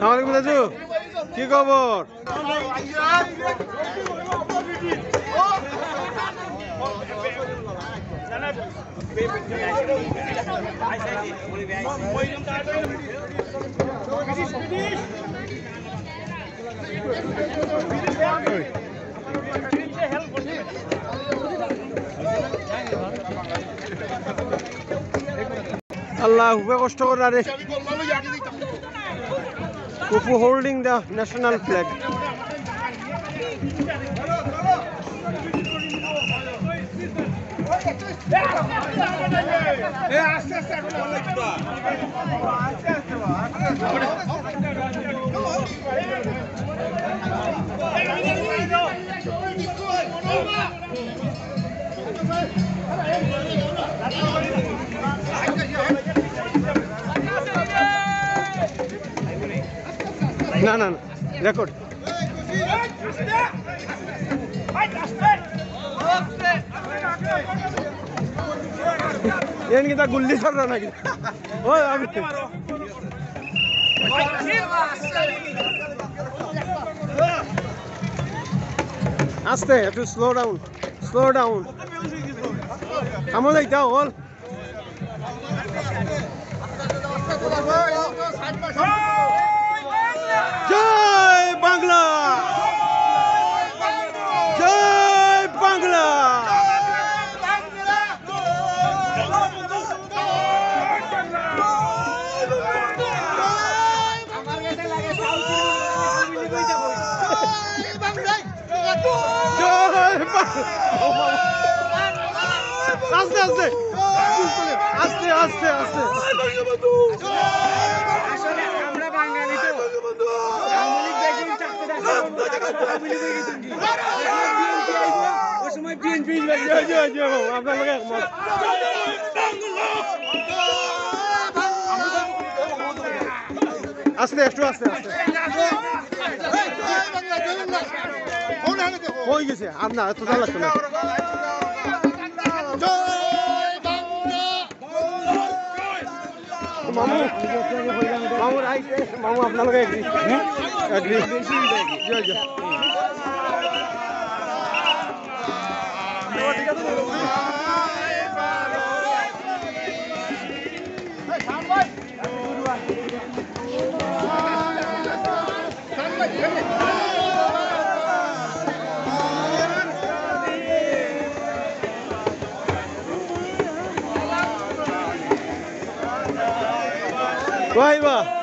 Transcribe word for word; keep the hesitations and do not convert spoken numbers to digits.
আসসালামু আলাইকুম দাদু, কি খবর? আল্লাহ খুবই কষ্ট করে রে কুফু হোল্ডিং দ্য ন্যাশনাল ফ্ল্যাগ। না না না রেকর্ড ಏನ್ ಗಿಂತ ಗುಲ್ಲಿ ಸರ್ ನನಗೆ ಓ আস্তে একটু স্লো ডাউন স্লো ডাউন আমার যাইতা হল জয় বাংলা জয় বাংলা আস্তে আস্তে আস্তে আস্তে আস্তে আমরা বাঙালি তো আস্তে একটু আস্তে আস্তে হয়ে গেছে আর না এত জানা লাগতো না। মামু মামু রাইট মামু আপনার লগে এগ্রি এগ্রি জয় জয় ঠিক আছে Vai, vai!